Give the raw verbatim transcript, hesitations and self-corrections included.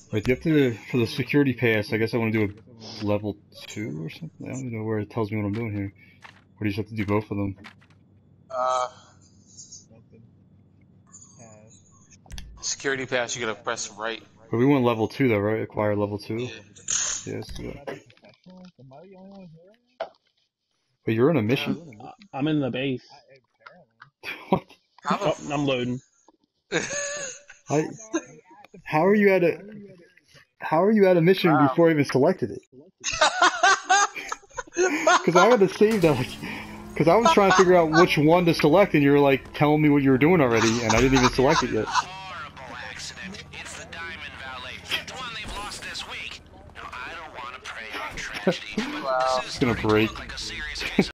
Wait, do you have to, for the security pass, I guess I want to do a level two or something? I don't even know where it tells me what I'm doing here. Or do you just have to do both of them? Uh, security pass, you gotta press right. But we want level two though, right? Acquire level two? Yeah. Yeah, let's do that. But you're on a mission? Uh, I'm in the base. What? How the Oh, f- I'm loading. I, how are you at a... How are you at a mission Wow. before I even selected it? Because I had to save that. Because I was trying to figure out which one to select, and you were like telling me what you were doing already, and I didn't even select it yet. Horrible accident. It's the Diamond Valet. Fifth one they've lost this week. Now, I don't want to prey on tragedy, but Wow. this is It's gonna starting to break. look like a serious case of